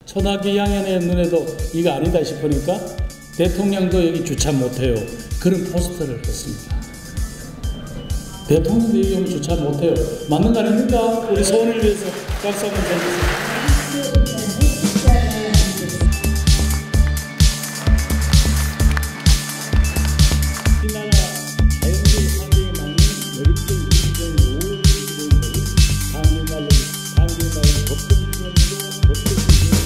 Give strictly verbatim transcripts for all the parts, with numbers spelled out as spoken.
초등학교 이 학년의 눈에도 이거 아니다 싶으니까 대통령도 여기 주차 못해요. 그런 포스터를 했습니다. 대통령도 여기 오면 주차 못해요. 맞는 거 아닙니까? 우리 소원을 위해서 박수 한번 쳐주세요. 우리나라 자연적 환경에 맞는 매력적인 지정의 오월 지정들이 당일날 당일날 법정 지정도 법정 지정.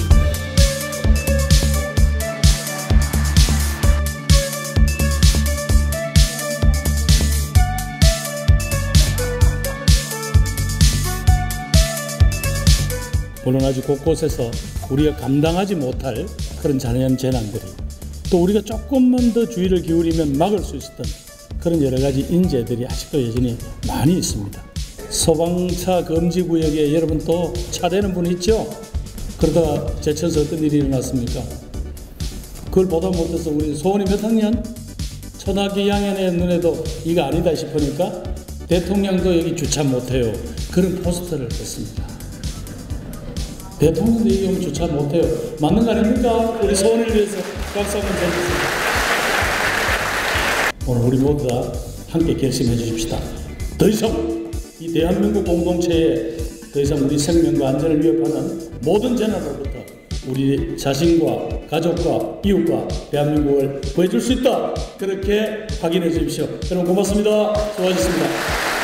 물론 아주 곳곳에서 우리가 감당하지 못할 그런 자연 재난들이 또 우리가 조금만 더 주의를 기울이면 막을 수 있었던 그런 여러 가지 인재들이 아직도 여전히 많이 있습니다. 소방차 금지 구역에 여러분 또 차대는 분 있죠? 그러다가 제천에서 어떤 일이 일어났습니까? 그걸 보다 못해서 우리 소원이 몇 학년? 초등학교 이 학년의 눈에도 이거 아니다 싶으니까 대통령도 여기 주차 못해요. 그런 포스터를 했습니다. 대통령도 여기 오면 주차 못해요. 맞는 거 아닙니까? 우리 소원을 위해서 박수 한번 쳐주세요. 오늘 우리 모두 다 함께 결심해 주십시다. 더 이상 이 대한민국 공동체에 더 이상 우리 생명과 안전을 위협하는 모든 재난으로부터 우리 자신과 가족과 이웃과 대한민국을 구해줄 수 있다. 그렇게 확인해 주십시오. 여러분 고맙습니다. 수고하셨습니다.